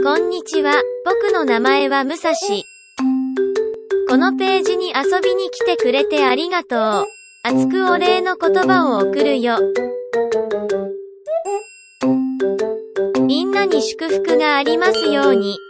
こんにちは、僕の名前は武蔵。このページに遊びに来てくれてありがとう。熱くお礼の言葉を送るよ。みんなに祝福がありますように。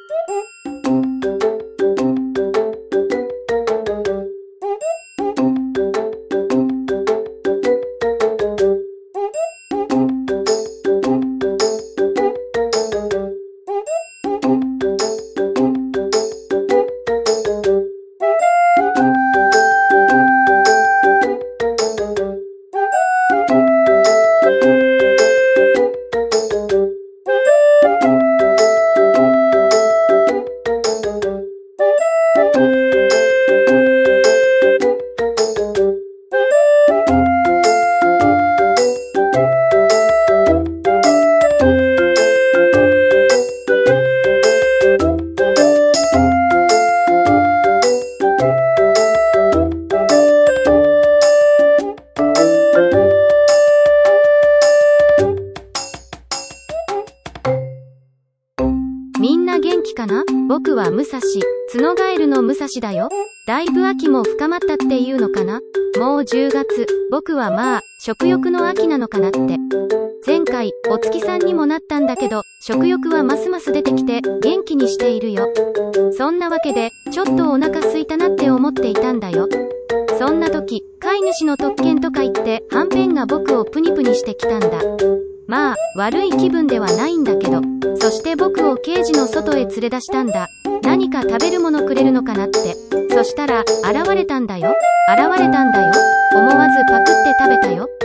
みんな元気かな？僕は武蔵、角ガエルの武蔵だよ。だいぶ秋も深まったっていうのかな？もう10月、僕はまあ、食欲の秋なのかなって。前回、お月さんにもなったんだけど、食欲はますます出てきて、元気にしているよ。そんなわけで、ちょっとお腹空いたなって思っていたんだよ。そんな時、飼い主の特権とか言って、はんぺんが僕をプニプニしてきたんだ。まあ、悪い気分ではないんだけど。そして僕をケージの外へ連れ出したんだ。何か食べるものくれるのかなって。そしたら、現れたんだよ。思わずパクって食べたよ。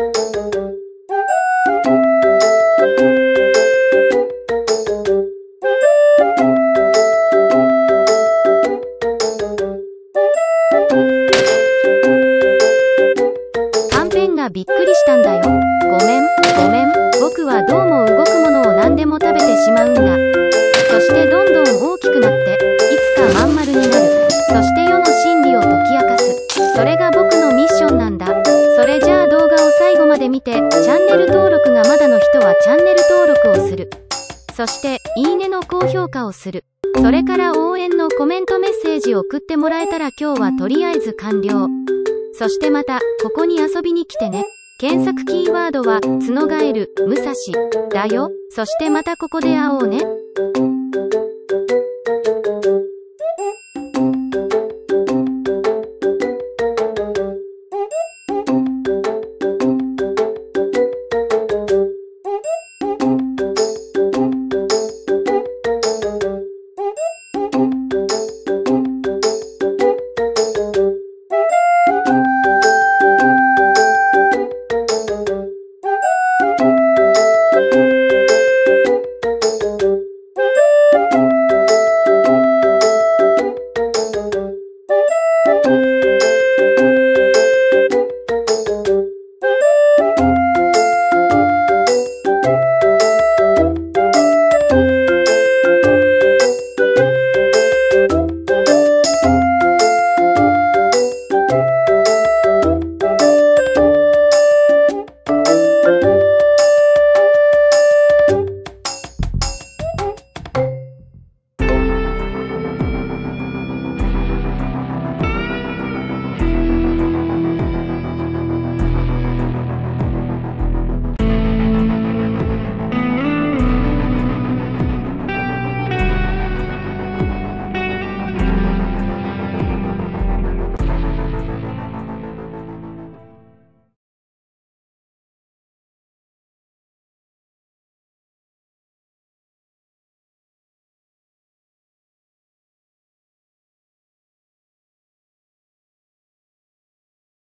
はんぺんがびっくりしたんだよ。ごめん。僕はどうも動くものを何でも食べてしまうんだ。そしてどんどん大きくなって、いつかまん丸になる。そして世の真理を解き明かす。それが僕のミッションなんだ。それじゃあ動画を最後まで見て、チャンネル登録がまだの人はチャンネル登録をする。そして、いいねの高評価をする。それから応援のコメントメッセージを送ってもらえたら今日はとりあえず完了。そしてまた、ここに遊びに来てね。検索キーワードは、角ガエル、武蔵、だよ。そしてまたここで会おうね。